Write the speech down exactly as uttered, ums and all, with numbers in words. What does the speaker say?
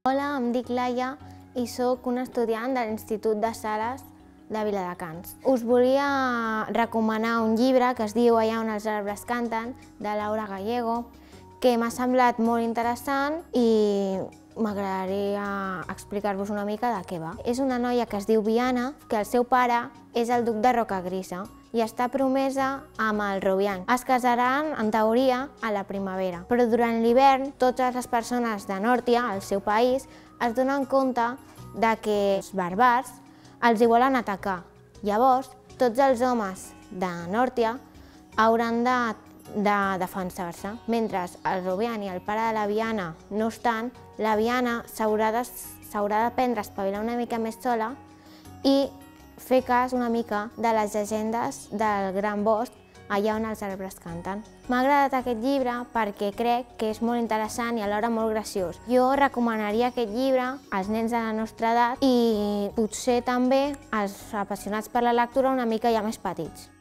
Hola, em dic Laia i sóc una estudiant de l'Institut de Sales de Viladecans. Us volia recomanar un llibre que es diu Allà on els arbres canten, de Laura Gallego, que m'ha semblat molt interessant i m'agradaria explicar-vos una mica de què va. És una noia que es diu Viana, que el seu pare és el duc de Rocagrisa i està promesa amb el Rubiany. Es casaran, en teoria, a la primavera, però durant l'hivern totes les persones de Nòrtia, el seu país, es donen compte de que els bàrbars els hi volen atacar. Llavors, tots els homes de Nòrtia hauran de, de defensar-se. Mentre el Rubiany i el pare de la Viana no estan, la Viana s'haurà de, s'haurà d'aprendre a espavilar una mica més sola i fer cas una mica de les llegendes del gran bosc allà on els arbres canten. M'ha agradat aquest llibre perquè crec que és molt interessant i alhora molt graciós. Jo recomanaria aquest llibre als nens de la nostra edat i potser també als apassionats per la lectura una mica ja més petits.